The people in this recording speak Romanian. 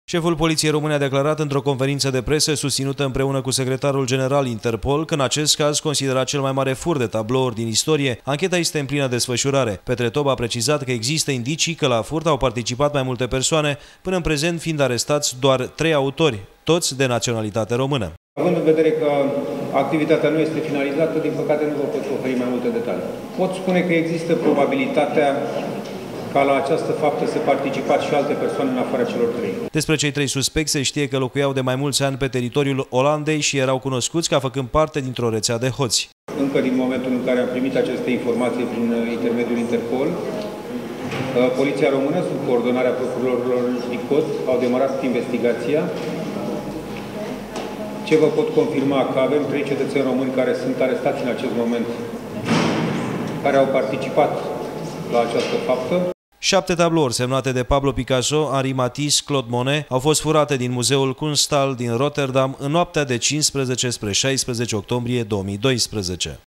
Șeful Poliției Române a declarat într-o conferință de presă susținută împreună cu secretarul general Interpol că în acest caz, considerat cel mai mare furt de tablouri din istorie, ancheta este în plină desfășurare. Petre Tob a precizat că există indicii că la furt au participat mai multe persoane, până în prezent fiind arestați doar 3 autori, toți de naționalitate română. Având în vedere că activitatea nu este finalizată, din păcate nu vă pot oferi mai multe detalii. Pot spune că există probabilitatea ca la această faptă să participați și alte persoane în afara celor 3. Despre cei 3 suspecți se știe că locuiau de mai mulți ani pe teritoriul Olandei și erau cunoscuți ca făcând parte dintr-o rețea de hoți. Încă din momentul în care am primit aceste informații prin intermediul Interpol, Poliția Română, sub coordonarea procurorilor DICOT, au demarat investigația. Ce vă pot confirma? Că avem 3 cetățeni români care sunt arestați în acest moment, care au participat la această faptă. 7 tablouri semnate de Pablo Picasso, Henri Matisse, Claude Monet au fost furate din Muzeul Kunsthal din Rotterdam în noaptea de 15 spre 16 octombrie 2012.